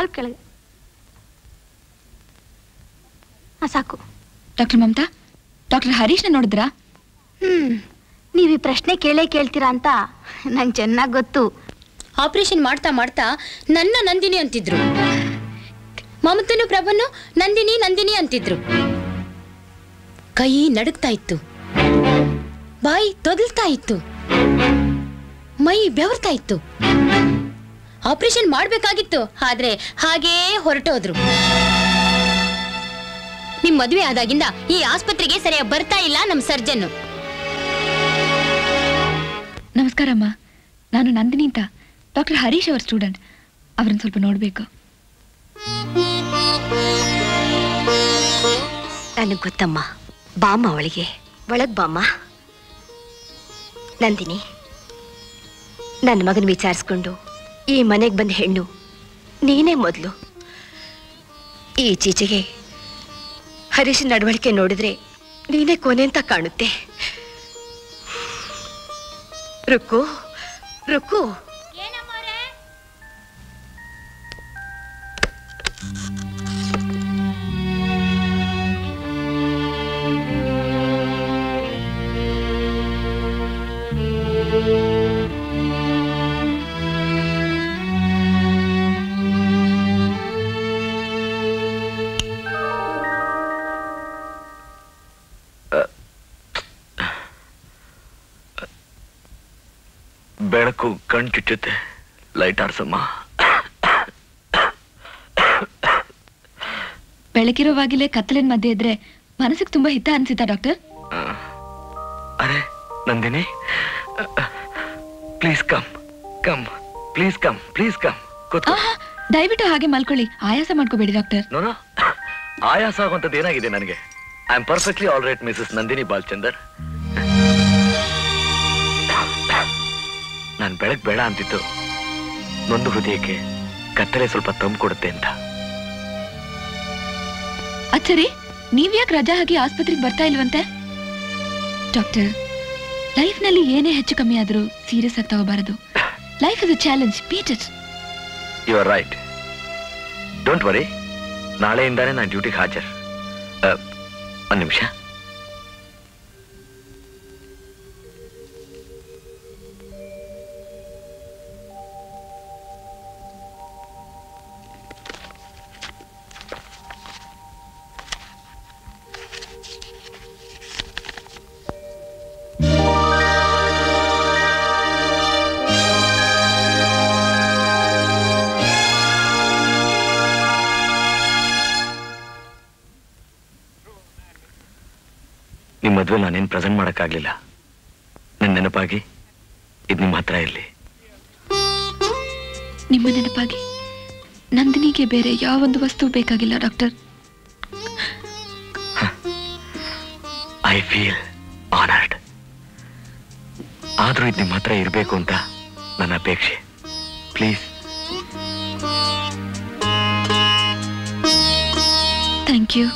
ಸ್ವಲ್ಪ ಕೆಳಗೆ. ಸಾಕು. ಡಾಕ್ಟರ್ ಮಮತಾ, ಡಾಕ್ಟರ್ ಹರೀಶ್ನ ನೋಡಿದ್ರಾ? ನೀವು ಈ ಪ್ರಶ್ನೆ ಕೇಳ್ತೀರಾ ಅಂತ ನಂಗೆ ಚೆನ್ನಾಗಿ ಗೊತ್ತು. ಆಪರೇಷನ್ ಮಾಡ್ತಾ ಮಾಡ್ತಾ ನನ್ನ ನಂದಿನಿ ಅಂತಿದ್ರು, ಮಮತನು ಪ್ರಭನ್ನು ನಂದಿನಿ ನಂದಿನಿ ಅಂತಿದ್ರು. ಕೈ ನಡುಗ್ತಾ ಇತ್ತು, ಬಾಯಿ ತೊದಲ್ತಾ ಇತ್ತು, ಮೈ ಬೆವರ್ತಾ ಇತ್ತು. ಆಪರೇಷನ್ ಮಾಡ್ಬೇಕಾಗಿತ್ತು, ಆದ್ರೆ ಹಾಗೇ ಹೊರಟೋದ್ರು. ನಿಮ್ ಮದುವೆ ಆದಾಗಿಂದ ಈ ಆಸ್ಪತ್ರೆಗೆ ಸರಿಯಾಗಿ ಬರ್ತಾ ಇಲ್ಲ ನಮ್ ಸರ್ಜನ್. ನಮಸ್ಕಾರ ಅಮ್ಮ, ನಾನು ನಂದಿನಿ ಅಂತ, ಡಾಕ್ಟರ್ ಹರೀಶ್ ಅವರ ಸ್ಟೂಡೆಂಟ್. ಅವ್ರನ್ನ ಸ್ವಲ್ಪ ನೋಡ್ಬೇಕು. ನನಗೆ ಗೊತ್ತಮ್ಮ, ಬಾಮ್ಮ ಅವಳಿಗೆ ಒಳಗ್ ಬಾಮ್ಮ. ನಂದಿನಿ, ನನ್ನ ಮಗನ ವಿಚಾರಿಸ್ಕೊಂಡು ಈ ಮನೆಗೆ ಬಂದ ಹೆಣ್ಣು ನೀನೇ ಮೊದಲು. ಈಚೀಚೆಗೆ ಹರೀಶ್ ನಡವಳಿಕೆ ನೋಡಿದ್ರೆ ನೀನೇ ಕೊನೆ ಅಂತ ಕಾಣುತ್ತೆ. ರುಕ್ಕು ರುಕ್ಕು, ಬೆಳಕು ಕಣ್ ಚುಚ್ಚುತ್ತೆ, ಲೈಟ್ ಆರ್ಸಮ್ಮ. ಬೆಳಕಿರೋವಾಗಲೇ ಕತ್ತಲಿನ ಮಧ್ಯೆ ಇದ್ರೆ ಮನಸ್ಸಿಗೆ ತುಂಬಾ ಹಿತ ಅನ್ಸಿತಾ ಡಾಕ್ಟರ್? ಅರೆ Nandini, please come come, please come, please come. ದಯವಿಟ್ಟು ಹಾಗೆ ಮಲ್ಕೊಳ್ಳಿ, ಆಯಾಸ ಮಾಡ್ಕೋಬೇಡಿ ಡಾಕ್ಟರ್. ನೋನೋ, ಆಯಾಸ ಆಗುವಂಥದ್ದು ಏನಾಗಿದೆ ನನಗೆ? I am perfectly all right Mrs Nandini Balchandar. ನಾನು ಬೆಳಕ್ ಬೇಡ ಅಂತಿತ್ತು, ನೊಂದು ಹೃದಯಕ್ಕೆ ಕತ್ತಲೆ ಸ್ವಲ್ಪ ತಂಪು ಕೊಡುತ್ತೆ ಅಂತ. ಅಚ್ಚರಿ, ನೀವ್ಯಾಕೆ ರಜಾ ಹಾಕಿ ಆಸ್ಪತ್ರೆಗೆ ಬರ್ತಾ ಇಲ್ವಂತೆ? ಡಾಕ್ಟರ್, ಲೈಫ್ ನಲ್ಲಿ ಏನೇ ಹೆಚ್ಚು ಕಮ್ಮಿ ಆದ್ರೂ ಸೀರಿಯಸ್ ಆಗಿ ತಗೋಬಾರದು. Life is a challenge, beat it. You are right, don't worry. ನಾಳೆಯಿಂದಾನೇ ನಾನು ಡ್ಯೂಟಿಗೆ ಹಾಜರ್. ಒಂದು ನಿಮಿಷ. ನಿಮ್ಮ ಮದುವೆ ನಾನೇನು ಪ್ರೆಸೆಂಟ್ ಮಾಡೋಕ್ಕಾಗಲಿಲ್ಲ. ನನ್ನ ನೆನಪಾಗಿ ಇದು ನಿಮ್ಮ ಹತ್ರ ಇರಲಿ. ನಿಮ್ಮ ನೆನಪಾಗಿ ನಂದಿನಿಗೆ ಬೇರೆ ಯಾವೊಂದು ವಸ್ತು ಬೇಕಾಗಿಲ್ಲ ಡಾಕ್ಟರ್. I feel honoured. ಆದರೂ ಇದು ನಿಮ್ಮ ಹತ್ರ ಇರಬೇಕು ಅಂತ ನನ್ನ ಅಪೇಕ್ಷೆ. ಪ್ಲೀಸ್. Thank you.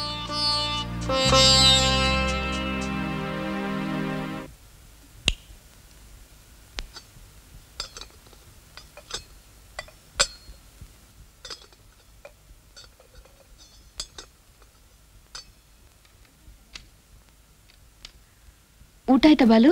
ಊಟ ಆಯ್ತಾ ಬಾಲು?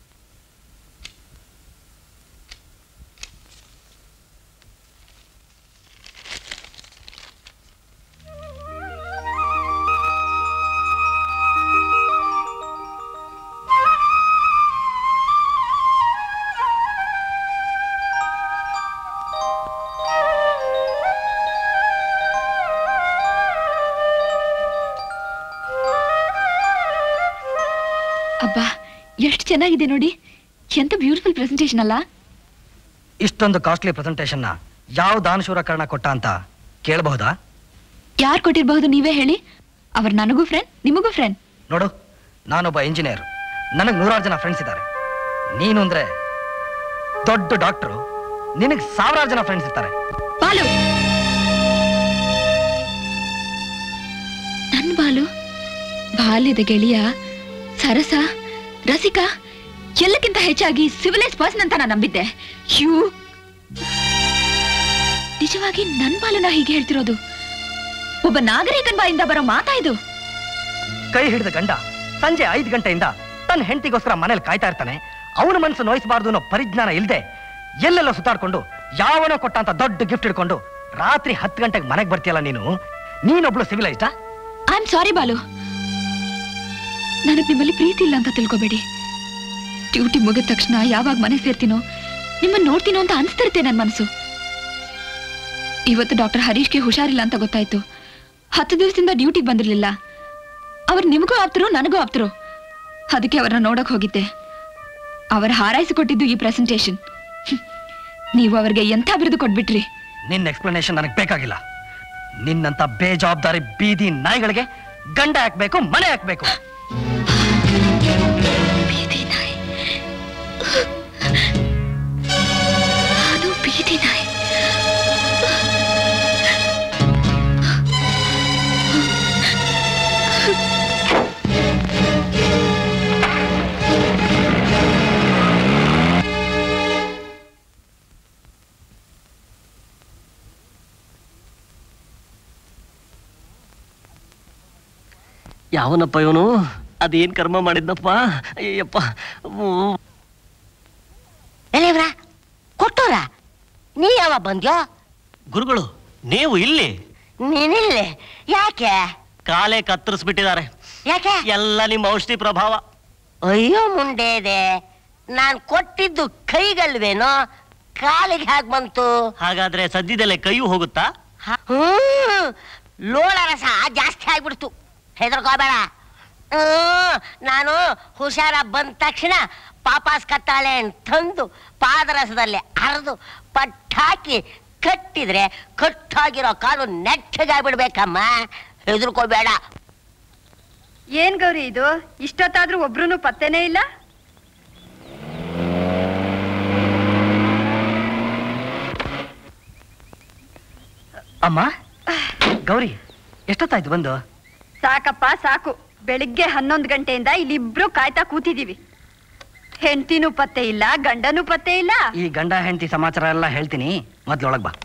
ಅಬ್ಬಾ, ಎಷ್ಟು ಚೆನ್ನಾಗಿದೆ ನೋಡಿ. ಎಂತ ಬ್ಯೂಟಿಫುಲ್ ಪ್ರೆಸೆಂಟೇಷನ್ ಅಲ್ಲ? ಇಷ್ಟೊಂದು ಕಾಸ್ಟ್ಲಿ ಪ್ರೆಸೆಂಟೇಷನ್ ಯಾವ ದಾನಶೂರ ಕಾರಣ ಕೊಟ್ಟ ಅಂತ ಕೇಳಬಹುದಾ? ಯಾರು ಕೊಟ್ಟಿರಬಹುದು ನೀವೇ ಹೇಳಿ. ಅವ್ರು ನನಗೂ ಫ್ರೆಂಡ್, ನಿಮಗೂ ಫ್ರೆಂಡ್. ನೋಡು, ನಾನೊಬ್ಬ ಇಂಜಿನಿಯರ್, ನನಗೆ 100 ಜನ ಫ್ರೆಂಡ್ಸ್ ಇದ್ದಾರೆ. ನೀನು ಅಂದ್ರೆ ದೊಡ್ಡ ಡಾಕ್ಟರು, ನಿನಗೆ 1000 ಜನ ಫ್ರೆಂಡ್ಸ್ ಇರ್ತಾರೆ. ಬಾಲು, ನನ್ ಬಾಲು ಬಾಲ್ಯದ ಗೆಳೆಯ, ಸರಸ, ರಸಿಕ, ಎಲ್ಲಕ್ಕಿಂತ ಹೆಚ್ಚಾಗಿ ಸಿವಿಲೈಸ್ ಪರ್ಸನ್ ಅಂತ ನಾನು ನಂಬಿದ್ದೆ. ನಿಜವಾಗಿ ನನ್ ಬಾಲನ ಹೀಗೆ ಹೇಳ್ತಿರೋದು? ಒಬ್ಬ ನಾಗರಿಕನ್ ಬಾಯಿಂದ ಬರೋ ಮಾತಾ ಇದು? ಕೈ ಹಿಡಿದ ಗಂಡ ಸಂಜೆ 5 ಗಂಟೆಯಿಂದ ತನ್ನ ಹೆಂಡತಿಗೋಸ್ಕರ ಮನೇಲಿ ಕಾಯ್ತಾ ಇರ್ತಾನೆ. ಅವನ ಮನಸ್ಸು ನೋಯಿಸಬಾರ್ದು ಅನ್ನೋ ಪರಿಜ್ಞಾನ ಇಲ್ಲದೆ ಎಲ್ಲೆಲ್ಲ ಸುತ್ತಾಡ್ಕೊಂಡು ಯಾವನೋ ಕೊಟ್ಟಂತ ದೊಡ್ಡ ಗಿಫ್ಟ್ ಹಿಡ್ಕೊಂಡು ರಾತ್ರಿ 10 ಗಂಟೆಗೆ ಮನೆಗೆ ಬರ್ತೀಯಲ್ಲ ನೀನೊಬ್ಳು ಸಿವಿಲೈಸ್ಡಾ? ಐ ಆಮ್ ಸಾರಿ ಬಾಲು, ನನಗ್ ನಿಮ್ಮಲ್ಲಿ ಪ್ರೀತಿ ಇಲ್ಲ ಅಂತ ತಿಳ್ಕೊಬೇಡಿ. ಡ್ಯೂಟಿ ಮುಗಿದ ತಕ್ಷಣ ಯಾವಾಗ ಮನೆ ಸೇರ್ತೀನೋ ನಿಮ್ಮನ್ನ ನೋಡ್ತೀನೋ ಅಂತ ಅನ್ಸ್ತಿರುತ್ತೆ ನನ್ನ ಮನಸ್ಸು. ಇವತ್ತು ಡಾಕ್ಟರ್ ಹರೀಶ್ಗೆ ಹುಷಾರಿಲ್ಲ ಅಂತ ಗೊತ್ತಾಯ್ತು. 10 ದಿವಸದಿಂದ ಡ್ಯೂಟಿಗೆ ಬಂದಿರ್ಲಿಲ್ಲ. ಅವ್ರು ನಿಮಗೂ ಆಪ್ತರು ನನಗೂ ಆಪ್ತರು. ಅದಕ್ಕೆ ಅವರನ್ನ ನೋಡಕ್ ಹೋಗಿದ್ದೆ. ಅವರು ಹಾರೈಸಿಕೊಟ್ಟಿದ್ದು ಈ ಪ್ರೆಸೆಂಟೇಶನ್. ನೀವು ಅವರಿಗೆ ಎಂಥ ಬಿರುದು ಕೊಟ್ಬಿಟ್ರಿ. ನಿನ್ನ ಎಕ್ಸ್ಪ್ಲನೇಷನ್ ನನಗೆ ಬೇಕಾಗಿಲ್ಲ. ನಿನ್ನಂತ ಬೇಜವಾಬ್ದಾರಿ ಬೀದಿ ನಾಯಿಗಳಿಗೆ ಗಂಡ ಹಾಕ್ಬೇಕು, ಮನೆ ಹಾಕ್ಬೇಕು. ಬೀದಿ ನಾಯಿ, ನಾನು ಬೀದಿ ನಾಯಿ. ಯಾವನಪ್ಪ ಇವನು? ಅದೇನ್ ಕರ್ಮ ಮಾಡಿದ್ನಪ್ಪ? ಅಯ್ಯಪ್ಪ. ಎಲೇವ್ರ ಕೊಟ್ಟೋರ ನೀ ಯಾವ ಬಂದ್ಯೋ? ಗುರುಗಳು ನೀವು ಇಲ್ಲಿ? ನೀನಿಲ್ಲಿ ಯಾಕೆ? ಕಾಲೇ ಕತ್ತರಿಸ್ಬಿಟ್ಟಿದ್ದಾರೆ. ಯಾಕೆ? ಎಲ್ಲ ನಿಮ್ಮ ಔಷಧಿ ಪ್ರಭಾವ. ಅಯ್ಯೋ ಮುಂಡೇದೆ, ನಾನ್ ಕೊಟ್ಟಿದ್ದು ಕೈಗಲ್ವೇನೋ, ಕಾಲಿಗೆ ಹಾಗೆ ಬಂತು. ಹಾಗಾದ್ರೆ ಸದ್ಯದಲ್ಲೇ ಕೈಯೂ ಹೋಗುತ್ತಾ? ಲೋಳ ರಸ ಜಾಸ್ತಿ ಆಗ್ಬಿಡ್ತು. ಹೆದರ್ಕೋಬೇಡ. ನಾನು ಹುಷಾರ ಬಂದ ತಕ್ಷಣ ಪಾಪಾಸ್ ಕತ್ತಾಳೆ ತಂದು ಪಾದರಸದಲ್ಲಿ ಅರೆದು ಪಟ್ಟಾಕಿ ಕಟ್ಟಿದ್ರೆ ಕಟ್ಟಾಗಿರೋ ಕಾಲು ನೆಟ್ಟಗಾಗ್ಬಿಡ್ಬೇಕಮ್ಮ. ಹೆದರ್ಕೋಬೇಡ. ಏನ್ ಗೌರಿ ಇದು? ಇಷ್ಟೊತ್ತಾದ್ರೂ ಒಬ್ರು ಪತ್ತೆನೇ ಇಲ್ಲ. ಅಮ್ಮ, ಗೌರಿ ಎಷ್ಟೊತ್ತಾಯ್ತು ಬಂದು? ಸಾಕಪ್ಪ ಸಾಕು. ಬೆಳಿಗ್ಗೆ 11 ಗಂಟೆಯಿಂದ ಇಲ್ಲಿಬ್ರು ಕಾಯ್ತಾ ಕೂತಿದೀವಿ. ಹೆಂಡತಿನೂ ಪತ್ತೆ ಇಲ್ಲ, ಗಂಡನೂ ಪತ್ತೆ ಇಲ್ಲ. ಈ ಗಂಡ ಹೆಂಡತಿ ಸಮಾಚಾರ ಎಲ್ಲ ಹೇಳ್ತೀನಿ, ಮೊದ್ಲೊಳಗ್ ಬಾ.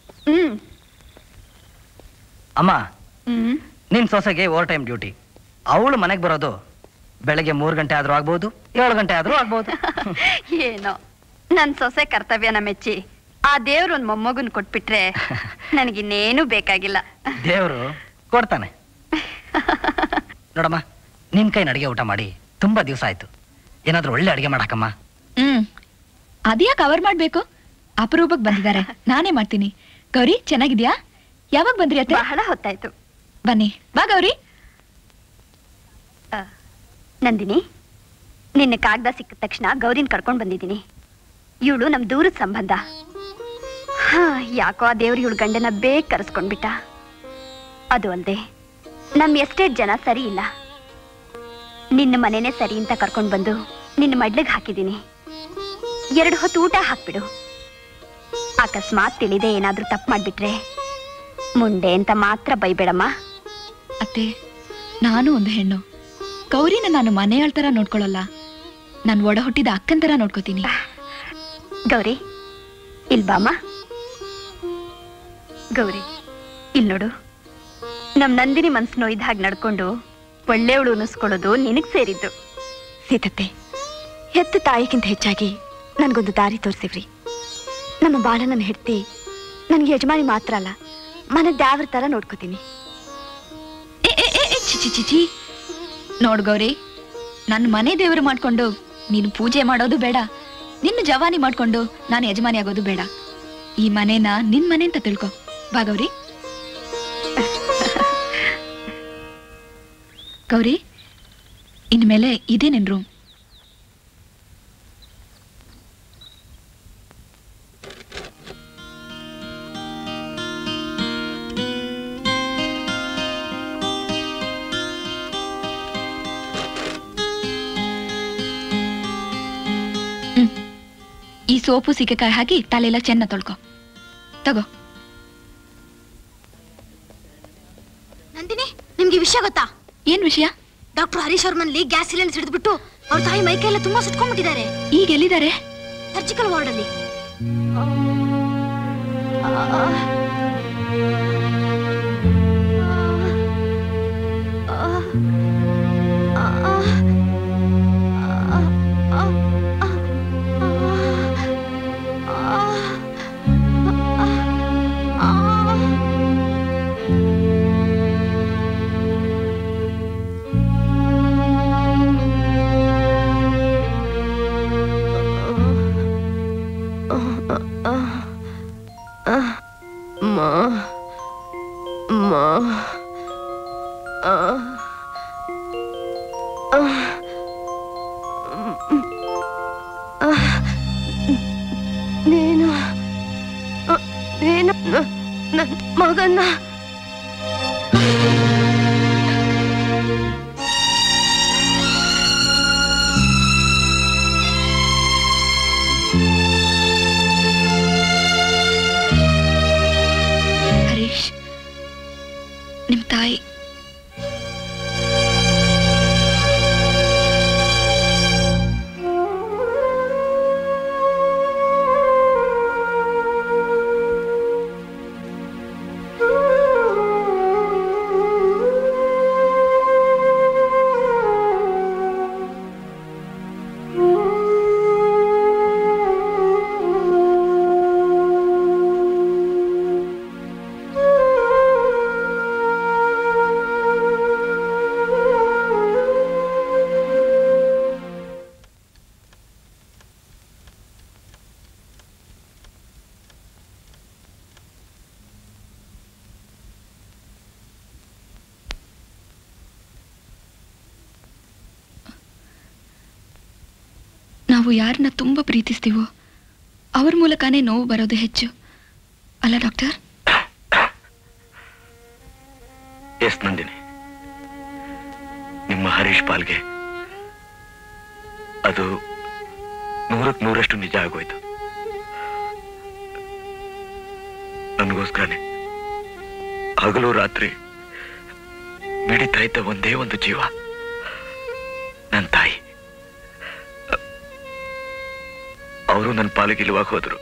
ಅಮ್ಮ, ನಿನ್ ಸೊಸೆಗೆ ಓವರ್ ಟೈಮ್ ಡ್ಯೂಟಿ. ಅವಳು ಮನೆಗೆ ಬರೋದು ಬೆಳಗ್ಗೆ 3 ಗಂಟೆ ಆದ್ರೂ ಆಗ್ಬೋದು, 7 ಗಂಟೆ ಆದ್ರೂ ಆಗ್ಬೋದು. ಏನೋ ನನ್ ಸೊಸೆ ಕರ್ತವ್ಯನ ಮೆಚ್ಚಿ ಆ ದೇವ್ರು ಒಂದ್ ಮೊಮ್ಮಗನ್ ಕೊಟ್ಬಿಟ್ರೆ ನನಗಿನ್ನೇನು ಬೇಕಾಗಿಲ್ಲ. ದೇವ್ರು ಕೊಡ್ತಾನೆ. ನೋಡಮ್ಮ, ನಿನ್ ಕೈನ ಅಡಿಗೆ ಊಟ ಮಾಡಿ ತುಂಬಾ ದಿವಸ ಆಯ್ತು. ಏನಾದ್ರೂ ಒಳ್ಳೆ ಅಡಿಗೆ ಮಾಡಾಕಮ್ಮ. ಅದ್ಯಾಕೆ ಕವರ್ ಮಾಡ್ಬೇಕು? ಅಪರೂಪಕ್ಕೆ ಬಂದಿದ್ದಾರೆ, ನಾನೇ ಮಾಡ್ತೀನಿ. ಗೌರಿ ಚೆನ್ನಾಗಿದ್ಯಾ? ಯಾವಾಗ ಬಂದ್ರಿ ಅತ್ತೆ? ಬಹಳ ಹೊತ್ತಾಯ್ತು. ಬನ್ನಿ. ಬಾ ಗೌರಿ. ನಂದಿನಿ, ನಿನ್ನೆ ಕಾಗದ ಸಿಕ್ಕಿದ ತಕ್ಷಣ ಗೌರಿನ್ ಕರ್ಕೊಂಡ್ ಬಂದಿದ್ದೀನಿ. ಇವಳು ನಮ್ ದೂರದ ಸಂಬಂಧ. ಯಾಕೋ ಆ ದೇವ್ರು ಇವಳು ಗಂಡನ ಬೇಗ ಕರೆಸ್ಕೊಂಡ್ಬಿಟ್ಟ. ಅದು ಅಲ್ದೆ ನಮ್ ಎಸ್ಟೇಟ್ ಜನ ಸರಿ ಇಲ್ಲ. ನಿನ್ನ ಮನೆನೇ ಸರಿ ಅಂತ ಕರ್ಕೊಂಡ್ ಬಂದು ನಿನ್ನ ಮಡ್ಲಿಗೆ ಹಾಕಿದ್ದೀನಿ. 2 ಹೊತ್ತು ಊಟ ಹಾಕ್ಬಿಡು. ಅಕಸ್ಮಾತ್ ತಿಳಿದೆ ಏನಾದ್ರೂ ತಪ್ಪು ಮಾಡ್ಬಿಟ್ರೆ ಮುಂಡೆ ಅಂತ ಮಾತ್ರ ಬೈಬೇಡಮ್ಮ. ಅತ್ತೆ, ನಾನು ಒಂದು ಹೆಣ್ಣು. ಗೌರಿನ ನಾನು ಮನೆಯಾಳ್ ತರ ನೋಡ್ಕೊಳ್ಳಲ್ಲ, ನಾನು ಒಡ ಹುಟ್ಟಿದ ಅಕ್ಕನ್ ತರ ನೋಡ್ಕೋತೀನಿ. ಗೌರಿ ಇಲ್ ಬಾಮ್ಮ. ಗೌರಿ ಇಲ್ ನೋಡು, ನಮ್ ನಂದಿನಿ ಮನ್ಸು ನೋಯ್ದ ಹಾಗೆ ನಡ್ಕೊಂಡು ಒಳ್ಳೆಯವಳು ಅನ್ನಿಸ್ಕೊಳ್ಳೋದು ನಿನಗ್ ಸೇರಿದ್ದು. ಸೀತತ್ತೆ, ಹೆತ್ತ ತಾಯಿಗಿಂತ ಹೆಚ್ಚಾಗಿ ನನ್ಗೊಂದು ದಾರಿ ತೋರಿಸಿವ್ರಿ. ನಮ್ಮ ಬಾಳ ನನ್ನ ಹೆಡ್ತಿ ನನ್ಗೆ ಯಜಮಾನಿ ಮಾತ್ರ ಅಲ್ಲ, ಮನೆ ದ್ಯಾವ್ರ ತರ ನೋಡ್ಕೋತೀನಿ. ಚಿಚಿ ನೋಡ್ ಗೌರಿ, ನನ್ನ ಮನೆ ದೇವರು ಮಾಡ್ಕೊಂಡು ನೀನು ಪೂಜೆ ಮಾಡೋದು ಬೇಡ, ನಿನ್ನ ಜವಾನಿ ಮಾಡ್ಕೊಂಡು ನಾನು ಯಜಮಾನಿ ಆಗೋದು ಬೇಡ. ಈ ಮನೇನ ನಿನ್ ಮನೆ ಅಂತ ತಿಳ್ಕೊ. ಬಾ ಗೌರಿ. ಗೌರಿ, ಇನ್ಮೇಲೆ ಇದೇ ನಿನ್ ರೂಮ್. ಈ ಸೋಪು ಸೀಗೆಕಾಯಿ ಹಾಕಿ ತಲೆಲ್ಲ ಚೆನ್ನ ತೊಳ್ಕೊ. ತಗೋ. ನಂದಿನಿ, ನಿಮ್ಗೆ ವಿಷಯ ಗೊತ್ತಾ? ಏನ್ ವಿಷಯ? ಡಾಕ್ಟರ್ ಹರೀಶ್ ಅವ್ರ ಮನೇಲಿ ಗ್ಯಾಸ್ ಸಿಲಿಂಡರ್ ಹಿಡಿದ್ಬಿಟ್ಟು ಅವ್ರ ತಾಯಿ ಮೈಕೈ ಎಲ್ಲ ತುಂಬಾ ಸುಟ್ಕೊಂಡ್ಬಿಟ್ಟಿದ್ದಾರೆ. ಈಗ ಎಲ್ಲಿದ್ದಾರೆ? ಸರ್ಜಿಕಲ್ ವಾರ್ಡ್ ಅಲ್ಲಿ. ಮಗನ್ನ ಹರೀಶ್, ನಿಮ್ ತಾಯಿ ನಾವು ಯಾರನ್ನ ತುಂಬಾ ಪ್ರೀತಿಸ್ತೀವೋ ಅವ್ರ ಮೂಲಕನೇ ನೋವು ಬರೋದು ಹೆಚ್ಚು ಅಲ್ಲ ಡಾಕ್ಟರ್? ಎಸ್ ನಂದಿನಿ, ನಿಮ್ಮ ಹರೀಶ್ ಪಾಲ್ಗೆ ಅದು 100ಕ್ಕೆ 100ರಷ್ಟು ನಿಜ ಆಗೋಯ್ತು. ನನಗೋಸ್ಕರನೇ ಹಗಲು ರಾತ್ರಿ ಮಿಡಿತಾ ಇದ್ದ ಒಂದೇ ಒಂದು ಜೀವ, ನನ್ನ ತಾಯಿ. ಅವರು ನನ್ನ ಪಾಲಿಗೆ ಇಲ್ಲವಾಗ ಹೋದ್ರು.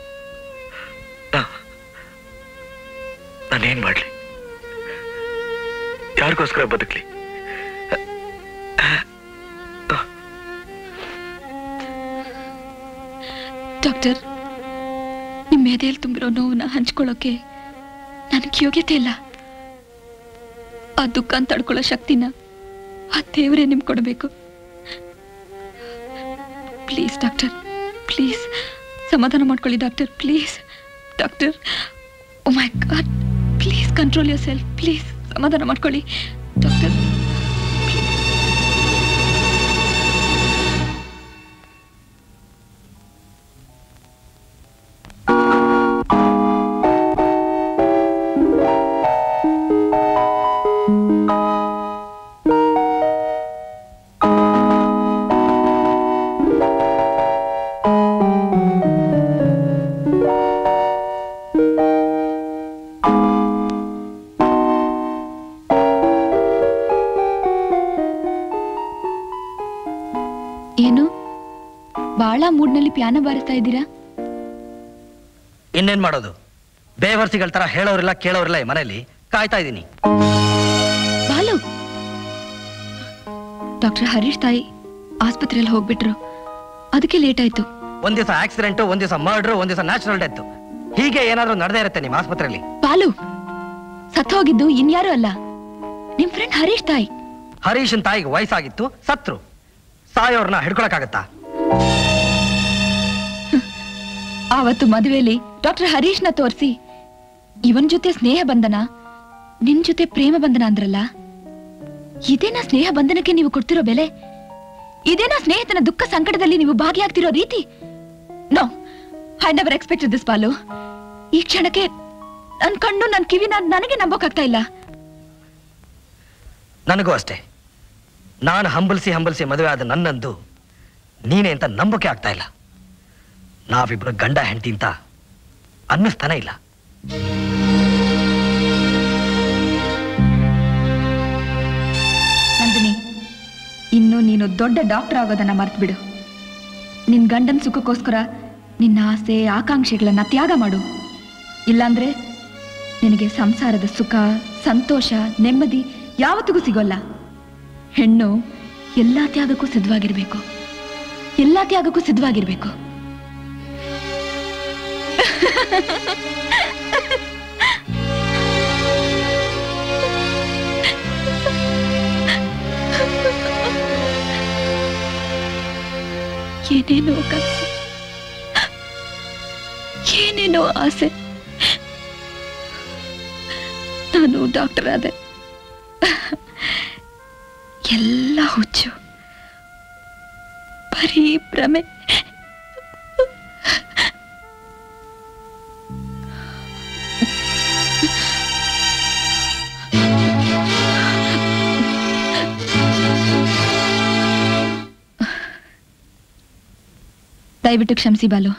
ನಾನೇನ್ ಮಾಡ್ಲಿ? ಯಾರಿಗೋಸ್ಕರ ಬದುಕ್ಲಿ? ಡಾಕ್ಟರ್, ನಿಮ್ಮ ಎದೆಯಲ್ಲಿ ತುಂಬಿರೋ ನೋವನ್ನ ಹಂಚ್ಕೊಳ್ಳೋಕೆ ನನಗೆ ಯೋಗ್ಯತೆ ಇಲ್ಲ. ಆ ದುಃಖ ತಡ್ಕೊಳ್ಳೋ ಶಕ್ತಿನ ಆ ದೇವರೇ ನಿಮ್ಗೆ ಕೊಡಬೇಕು. ಪ್ಲೀಸ್ ಡಾಕ್ಟರ್, ಪ್ಲೀಸ್ ಸಮಾಧಾನ ಮಾಡ್ಕೊಳ್ಳಿ doctor, please doctor. Oh my God, please control yourself, please ಸಮಾಧಾನ ಮಾಡ್ಕೊಳ್ಳಿ ಡಾಕ್ಟರ್. ಏನು ಬಾಳ ಮೂಡ್ನಲ್ಲಿ ಪಿಯಾನೋ ಬಾರಿಸ್ತಾ ಇದ್ದೀರಾ? ಇನ್ನೇನ್ ಮಾಡೋದು, ಬೇವರ್ಸಿಗಳ ತರ ಹೇಳೋರಿಲ್ಲ ಕೇಳೋರಿಲ್ಲ ಈ ಮನೆಯಲ್ಲಿ, ಕಾಯ್ತಾ ಇದ್ದೀನಿ. ಬಾಲು, ಡಾಕ್ಟರ್ ಹರೀಶ್ ತಾಯಿ ಆಸ್ಪತ್ರೆಯಲ್ಲಿ ಹೋಗ್ಬಿಟ್ರು, ಅದಕ್ಕೆ ಲೇಟ್ ಆಯ್ತು. ಒಂದ್ ದಿವಸ ಆಕ್ಸಿಡೆಂಟ್, ಒಂದ್ ದಿವಸ ಮರ್ಡರ್, ಒಂದ್ ದಿವಸ ನ್ಯಾಚುರಲ್ ಡೆತ್, ಹೀಗೆ ಏನಾದ್ರೂ ನಡೆದೇ ಇರುತ್ತೆ ನಿಮ್ಮ ಆಸ್ಪತ್ರೆಯಲ್ಲಿ. ಬಾಲು, ಸತ್ತು ಹೋಗಿದ್ದು ಇನ್ಯಾರು ಅಲ್ಲ, ನಿಮ್ ಫ್ರೆಂಡ್ ಹರೀಶ್ ತಾಯಿ. ಹರೀಶನ್ ತಾಯಿಗೆ ವಯಸ್ಸಾಗಿತ್ತು, ಸತ್ರು. ಸಾಯೋರ್ನ ಹಿಡ್ಕೊಳಕ್ಕಾಗತ್ತಾ? ಆವತ್ತು ಮದುವೆಯಲ್ಲಿ ಡಾಕ್ಟರ್ ಹರೀಶ್ನ ತೋರಿಸಿ ಇವನ್ ಜೊತೆ ಸ್ನೇಹ ಬಂಧನ, ನಿನ್ ಜೊತೆ ಪ್ರೇಮ ಬಂಧನ ಅಂದ್ರಲ್ಲ, ಇದೇನಾ ಸ್ನೇಹ ಬಂಧನಕ್ಕೆ ನೀವು ಕೊಡ್ತಿರೋ ಬೆಲೆ? ಇದೇನಾ ಸ್ನೇಹಿತನ ದುಃಖ ಸಂಕಟದಲ್ಲಿ ನೀವು ಭಾಗಿಯಾಗ್ತಿರೋ ರೀತಿ? No, I never expected this Balu. ಈ ಕ್ಷಣಕ್ಕೆ ನನ್ ಕಣ್ಣು, ನನ್ ಕಿವಿ ನನಗೆ ನಂಬೋಕಾಗ್ತಾ ಇಲ್ಲ. ನನಗೂ ಅಷ್ಟೇ. ನಾನು ಹಂಬಲಿಸಿ ಮದುವೆ ಆದ ನನ್ನಂದು ನೀನೇ ಅಂತ ನಂಬಿಕೆ ಆಗ್ತಾ ಇಲ್ಲ. ನಾವಿಬ್ರು ಗಂಡ ಹೆಂಡತಿ ಅಂತ ಅನ್ನಿಸ್ತಾನೆ ಇಲ್ಲ. ನಂದಿನಿ, ಇನ್ನು ನೀನು ದೊಡ್ಡ ಡಾಕ್ಟರ್ ಆಗೋದನ್ನ ಮರ್ತು ಬಿಡು. ನಿನ್ ಗಂಡನ ಸುಖಕ್ಕೋಸ್ಕರ ನಿನ್ನ ಆಸೆ ಆಕಾಂಕ್ಷೆಗಳನ್ನ ತ್ಯಾಗ ಮಾಡು. ಇಲ್ಲಾಂದ್ರೆ ನಿನಗೆ ಸಂಸಾರದ ಸುಖ, ಸಂತೋಷ, ನೆಮ್ಮದಿ ಯಾವತ್ತಿಗೂ ಸಿಗೋಲ್ಲ. ಹೆಣ್ಣು ಎಲ್ಲಾ ತ್ಯಾಗಕ್ಕೂ ಸಿದ್ಧವಾಗಿರ್ಬೇಕು, ಎಲ್ಲಾ ತ್ಯಾಗಕ್ಕೂ ಸಿದ್ಧವಾಗಿರ್ಬೇಕು. ಏನೇನೋ ಕನಸು, ಏನೇನೋ ಆಸೆ. ನಾನು ಡಾಕ್ಟರ್ ಆದೆ. ಎಲ್ಲ ಹುಚ್ಚು, ಬರೀ ಭ್ರಮೆ. ದಯವಿಟ್ಟು ಕ್ಷಮಿಸಿ ಬಾಲು.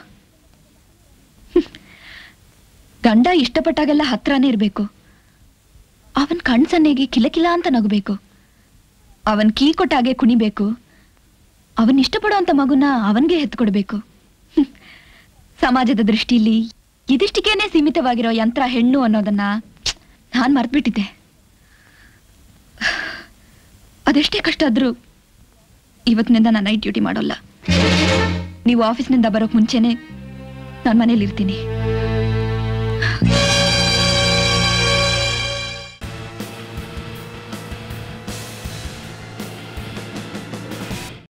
ಗಂಡ ಇಷ್ಟಪಟ್ಟಾಗೆಲ್ಲ ಹತ್ರನೇ ಇರಬೇಕು. ಅವನ್ ಕಣ್ಸನ್ನೆಗೆ ಕಿಲಕಿಲ ಅಂತ ನಗಬೇಕು. ಅವನ್ ಕೀ ಕೊಟ್ಟಾಗೆ ಕುಣಿಬೇಕು. ಅವನ್ ಇಷ್ಟಪಡುವಂತ ಮಗುನ ಅವನ್ಗೆ ಎತ್ಕೊಡ್ಬೇಕು. ಸಮಾಜದ ದೃಷ್ಟಿಲಿ ಇದಿಷ್ಟಕ್ಕೇನೆ ಸೀಮಿತವಾಗಿರೋ ಯಂತ್ರ ಹೆಣ್ಣು ಅನ್ನೋದನ್ನ ನಾನ್ ಮರ್ತ್ಬಿಟ್ಟಿದ್ದೆ. ಅದೆಷ್ಟೇ ಕಷ್ಟ ಆದ್ರೂ ಇವತ್ತಿನಿಂದ ನಾನು ನೈಟ್ ಡ್ಯೂಟಿ ಮಾಡೋಲ್ಲ. ನೀವು ಆಫೀಸ್ನಿಂದ ಬರೋಕ್ ಮುಂಚೆನೆ ನಾನು ಮನೇಲಿ ಇರ್ತೀನಿ.